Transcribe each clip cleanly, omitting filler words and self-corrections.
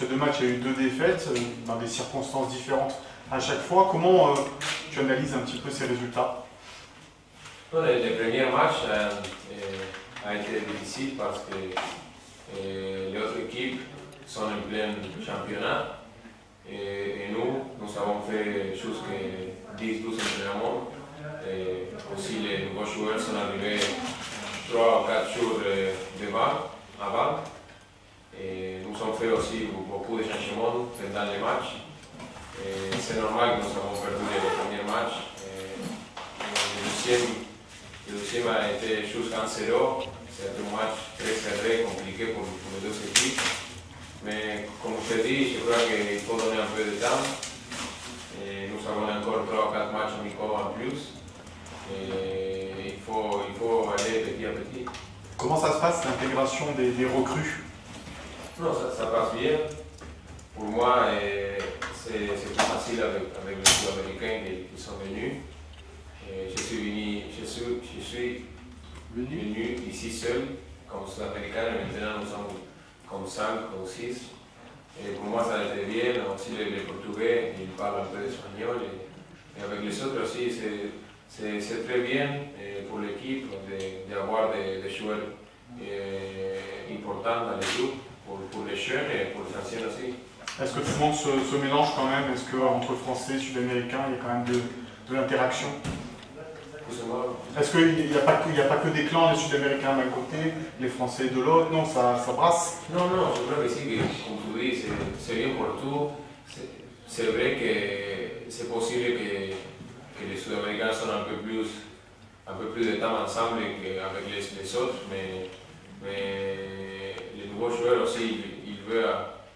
ces 2 matchs, il y a eu 2 défaites, dans des circonstances différentes à chaque fois. Comment tu analyses un petit peu ces résultats? Le premier match a été difficile parce que les autres équipes sont en plein championnat et nous avons fait chose que 10-12 entraînements. Et aussi les nouveaux joueurs sont arrivés 3 ou 4 jours avant. Et nous avons fait aussi beaucoup de changements pendant les matchs. C'est normal que nous avons perdu le premier match. Le deuxième a été juste 1-0. C'est un match très serré, compliqué pour les 2 équipes. Mais comme je te dis, je crois qu'il faut donner un peu de temps. Nous avons encore 3 ou 4 matchs amicaux en plus. Il faut aller petit à petit. Comment ça se passe, l'intégration des recrues? Non, ça passe bien. Pour moi, c'est plus facile avec les Sud-Américains qui sont venus. Je suis venu ici seul, comme Sud-Américain, et maintenant nous sommes comme 5 ou 6. Et pour moi, ça a été bien. Aussi, les Portugais, ils parlent un peu d'espagnol. Et avec les autres aussi, c'est très bien pour l'équipe d'avoir des joueurs importants dans les groupes, pour les jeunes et pour les anciens aussi. Est-ce que tout le monde se mélange quand même? Est-ce qu'entre Français et Sud-Américains, il y a quand même de l'interaction? Est-ce qu'il n'y a pas que des clans, les Sud-Américains d'un côté, les Français de l'autre? Non, ça brasse? Non, je crois que si, comme tu dis, c'est bien pour tout. C'est vrai que c'est possible que les Sud-Américains sont un peu plus de temps ensemble qu'avec les autres, mais les nouveaux joueurs aussi, ils veulent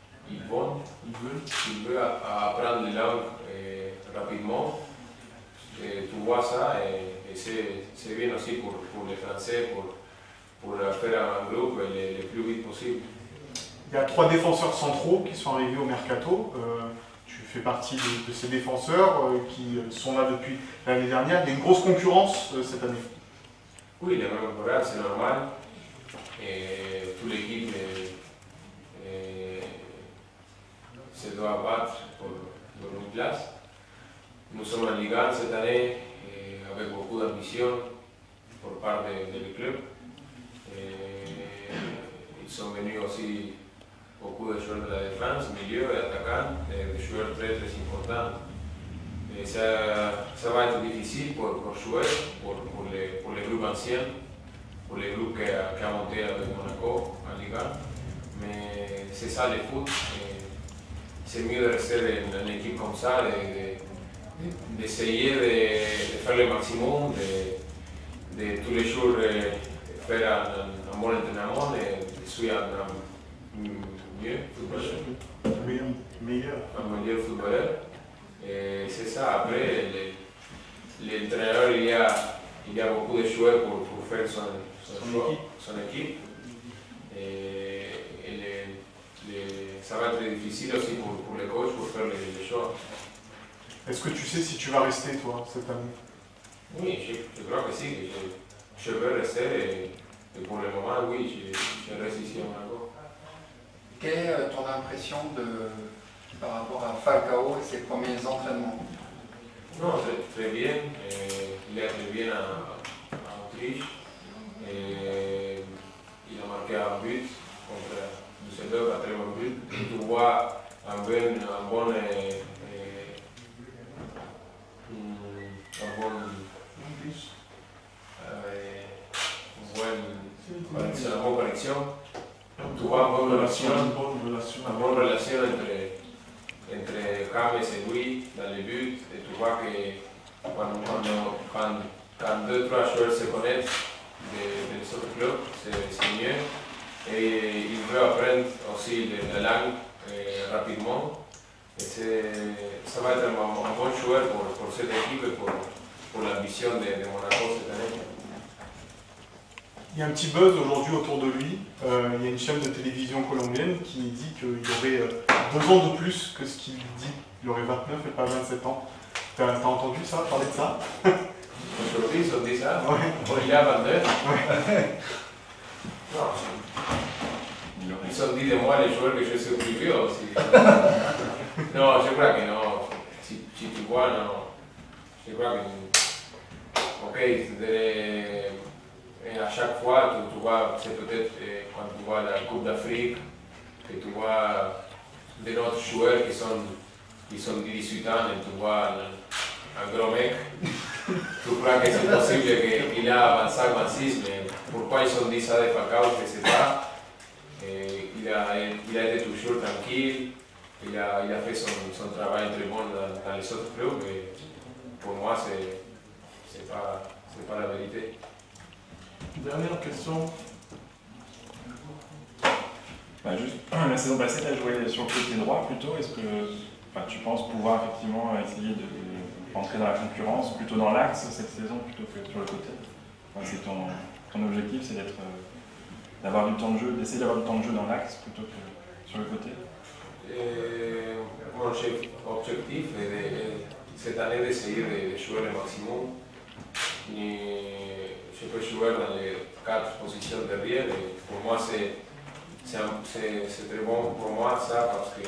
apprendre les langues rapidement. Et tu vois ça et c'est bien aussi pour les Français pour faire un groupe le plus vite possible. Il y a 3 défenseurs centraux qui sont arrivés au Mercato. Tu fais partie de ces défenseurs qui sont là depuis l'année dernière. Il y a une grosse concurrence cette année. Oui, la même temporada, c'est normal. Toute l'équipe se doit battre pour une place. Nous sommes en Ligue 1 cette année avec beaucoup d'ambition pour part du club. Ils sont venus aussi beaucoup de joueurs de la défense, milieu et attaquants, des joueurs très importants. Et ça va être difficile pour jouer, pour les groupes anciens, pour les groupes qui ont monté avec Monaco en Ligue 1. Mais c'est ça le foot. C'est mieux de rester dans une équipe comme ça, d'essayer de faire le maximum, de tous les jours faire un bon entraînement et de suivre un meilleur footballeur. Et c'est ça, après, l'entraîneur, il y a beaucoup de joueurs pour faire son équipe. Ça va être difficile aussi pour les coachs pour faire les choix. Est-ce que tu sais si tu vas rester, toi, cette année? Oui, je crois que si. Je veux rester et pour le moment, oui, je reste ici à Monaco. Quelle est ton impression par rapport à Falcao et ses premiers entraînements? Non, très bien. Il est très bien en Autriche. Il a marqué un but contre Düsseldorf, un très bon but. Tu vois un bon connexion. Tu vois une bonne relation entre James et lui dans les buts. Et tu vois que quand 2 ou 3 joueurs se connaissent des autres clubs, c'est mieux. Et il veut apprendre aussi la langue rapidement. Et ça va être un bon joueur pour cette équipe et pour l'ambition de Monaco cette année. Il y a un petit buzz aujourd'hui autour de lui. Il y a une chaîne de télévision colombienne qui dit qu'il aurait 2 ans de plus que ce qu'il dit. Il aurait 29 et pas 27 ans. T'as entendu ça, parler de ça? Aujourd'hui, ils ont dit ça. Ouais. Il a 29. Ouais. Non, s'améliorer. Ils ont dit de moi les joueurs que je suis plus vieux aussi. Non, je crois que non. Si tu vois, non. Je crois que. Ok, et à chaque fois, tu vois, c'est peut-être quand tu vois la Coupe d'Afrique, que tu vois des autres joueurs qui sont 18 ans et tu vois un gros mec. Tu crois que c'est possible qu'il a 25, 26, mais pourquoi ils ont dit ça de Falcao, je ne sais pas. Il a été toujours tranquille, il a fait son travail très bon dans les autres clubs, mais pour moi, c'est pas la vérité. Dernière question. Bah, juste, la saison passée, tu as joué sur le côté droit plutôt. Est-ce que tu penses pouvoir effectivement essayer de rentrer dans la concurrence plutôt dans l'axe cette saison plutôt que sur le côté? C'est ton objectif, c'est d'avoir du temps de jeu, d'essayer d'avoir du temps de jeu dans l'axe plutôt que sur le côté? Mon objectif est cette année d'essayer de jouer le maximum. Je peux jouer dans les 4 positions derrière et pour moi c'est très bon pour moi ça parce que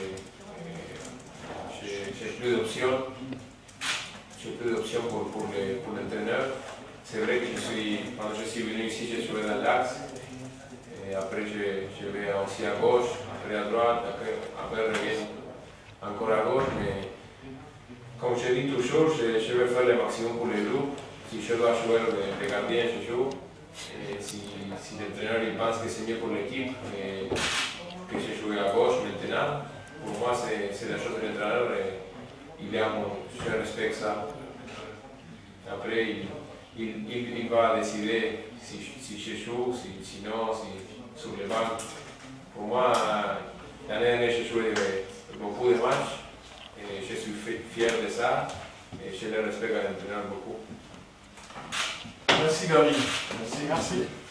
j'ai plus d'options. J'ai plus d'options pour l'entraîneur. C'est vrai que quand je suis venu ici, j'ai joué dans l'axe. Et après, je vais aussi à gauche, après à droite, après je reviens encore à gauche. Mais comme je dis toujours, je vais faire le maximum pour le groupe. Si je dois jouer le gardien, je joue. Et si l'entraîneur pense que c'est mieux pour l'équipe, que je joue à gauche maintenant, pour moi c'est la chose de l'entraîneur et je respecte ça. Après, il va décider si je joue, si non, sur le banc. Pour moi, l'année dernière, j'ai joué beaucoup de matchs et je suis fier de ça et je le respecte à l'entraîneur beaucoup. Merci Gary. Merci.